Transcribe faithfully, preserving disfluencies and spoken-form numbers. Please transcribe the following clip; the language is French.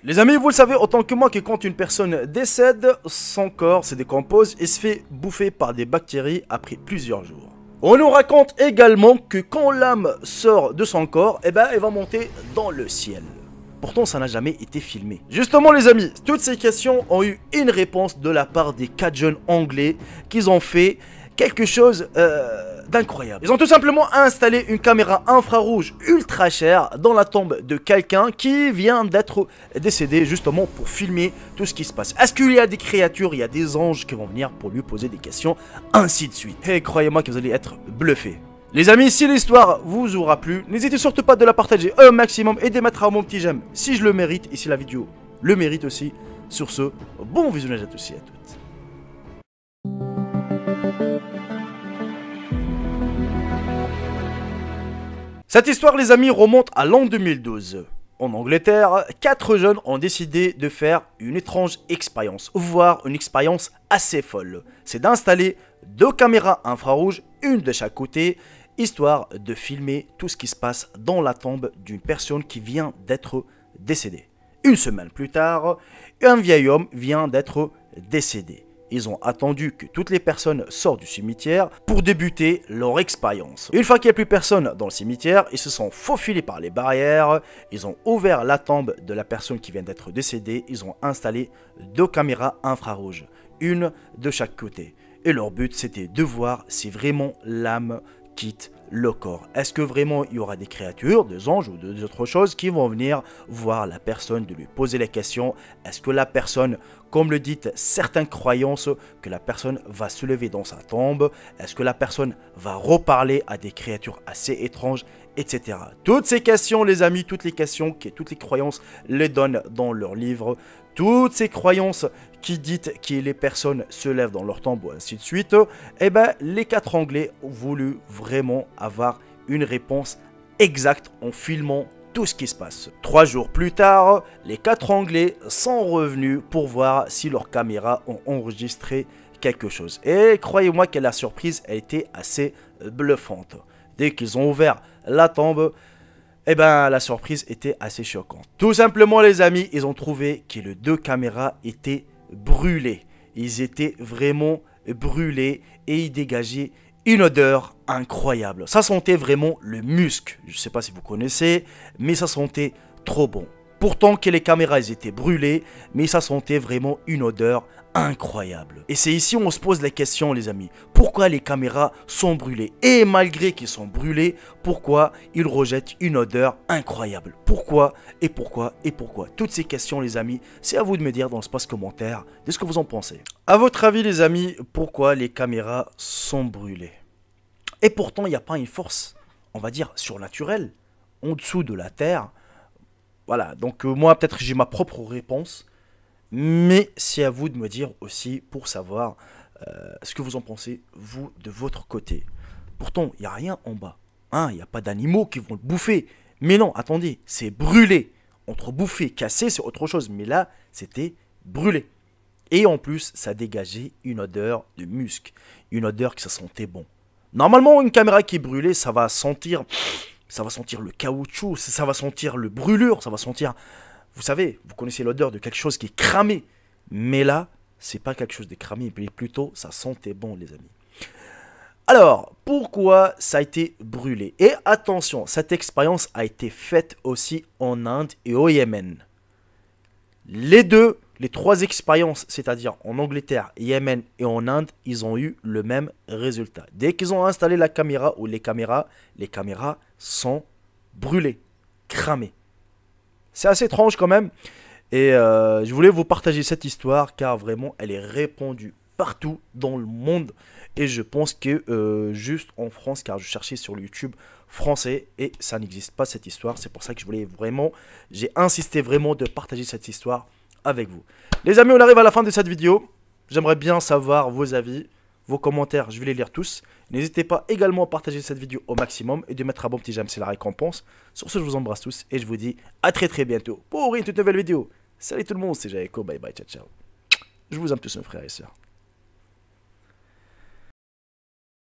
Les amis, vous le savez autant que moi que quand une personne décède, son corps se décompose et se fait bouffer par des bactéries après plusieurs jours. On nous raconte également que quand l'âme sort de son corps, eh ben, elle va monter dans le ciel. Pourtant, ça n'a jamais été filmé. Justement, les amis, toutes ces questions ont eu une réponse de la part des quatre jeunes anglais qu'ils ont fait quelque chose euh, d'incroyable. Ils ont tout simplement installé une caméra infrarouge ultra chère dans la tombe de quelqu'un qui vient d'être décédé, justement pour filmer tout ce qui se passe. Est-ce qu'il y a des créatures, il y a des anges qui vont venir pour lui poser des questions, ainsi de suite. Et croyez-moi que vous allez être bluffés. Les amis, si l'histoire vous aura plu, n'hésitez surtout pas de la partager un maximum et de mettre un bon petit j'aime si je le mérite et si la vidéo le mérite aussi. Sur ce, bon visionnage à tous et à toutes. Cette histoire, les amis, remonte à l'an deux mille douze. En Angleterre, quatre jeunes ont décidé de faire une étrange expérience, voire une expérience assez folle. C'est d'installer deux caméras infrarouges, une de chaque côté, histoire de filmer tout ce qui se passe dans la tombe d'une personne qui vient d'être décédée. Une semaine plus tard, un vieil homme vient d'être décédé. Ils ont attendu que toutes les personnes sortent du cimetière pour débuter leur expérience. Une fois qu'il n'y a plus personne dans le cimetière, ils se sont faufilés par les barrières, ils ont ouvert la tombe de la personne qui vient d'être décédée, ils ont installé deux caméras infrarouges, une de chaque côté. Et leur but, c'était de voir si vraiment l'âme quitte le corps. Est-ce que vraiment il y aura des créatures, des anges ou d'autres choses qui vont venir voir la personne, de lui poser les questions? Est-ce que la personne, comme le dit certaines croyances, que la personne va se lever dans sa tombe? Est-ce que la personne va reparler à des créatures assez étranges, et cetera. Toutes ces questions, les amis, toutes les questions, que toutes les croyances les donnent dans leur livre. Toutes ces croyances qui disent que les personnes se lèvent dans leur tombe ou ainsi de suite, eh ben, les quatre Anglais ont voulu vraiment avoir une réponse exacte en filmant tout ce qui se passe. Trois jours plus tard, les quatre Anglais sont revenus pour voir si leurs caméras ont enregistré quelque chose. Et croyez-moi que la surprise a été assez bluffante. Dès qu'ils ont ouvert la tombe, eh ben, la surprise était assez choquante. Tout simplement, les amis, ils ont trouvé que les deux caméras étaient brûlées. Ils étaient vraiment brûlés et ils dégageaient une odeur incroyable. Ça sentait vraiment le musc. Je ne sais pas si vous connaissez, mais ça sentait trop bon. Pourtant que les caméras elles étaient brûlées, mais ça sentait vraiment une odeur incroyable. Et c'est ici où on se pose la question, les amis. Pourquoi les caméras sont brûlées? Et malgré qu'ils sont brûlés, pourquoi ils rejettent une odeur incroyable? Pourquoi et pourquoi et pourquoi? Toutes ces questions, les amis, c'est à vous de me dire dans l'espace commentaire de ce que vous en pensez. À votre avis, les amis, pourquoi les caméras sont brûlées? Et pourtant, il n'y a pas une force, on va dire, surnaturelle, en dessous de la Terre. Voilà, donc euh, moi, peut-être j'ai ma propre réponse. Mais c'est à vous de me dire aussi pour savoir euh, ce que vous en pensez, vous, de votre côté. Pourtant, il n'y a rien en bas. Hein, il n'y a pas d'animaux qui vont le bouffer. Mais non, attendez, c'est brûlé. Entre bouffer, casser, c'est autre chose. Mais là, c'était brûlé. Et en plus, ça dégageait une odeur de musc. Une odeur qui ça sentait bon. Normalement, une caméra qui est brûlée, ça va sentir... Ça va sentir le caoutchouc, ça va sentir le brûlure, ça va sentir... Vous savez, vous connaissez l'odeur de quelque chose qui est cramé. Mais là, c'est pas quelque chose de cramé, mais plutôt, ça sentait bon, les amis. Alors, pourquoi ça a été brûlé? Et attention, cette expérience a été faite aussi en Inde et au Yémen. Les deux, les trois expériences, c'est-à-dire en Angleterre, Yémen et en Inde, ils ont eu le même résultat. Dès qu'ils ont installé la caméra ou les caméras, les caméras sont brûlées, cramées. C'est assez étrange quand même. Et euh, je voulais vous partager cette histoire car vraiment elle est répandue partout dans le monde. Et je pense que euh, juste en France, car je cherchais sur le YouTube français et ça n'existe pas cette histoire. C'est pour ça que je voulais vraiment, j'ai insisté vraiment de partager cette histoire avec vous. Les amis, on arrive à la fin de cette vidéo. J'aimerais bien savoir vos avis, vos commentaires, je vais les lire tous. N'hésitez pas également à partager cette vidéo au maximum et de mettre un bon petit j'aime, c'est la récompense. Sur ce, je vous embrasse tous et je vous dis à très très bientôt pour une toute nouvelle vidéo. Salut tout le monde, c'est Jaeko, bye bye, ciao ciao. Je vous aime tous mes frères et sœurs.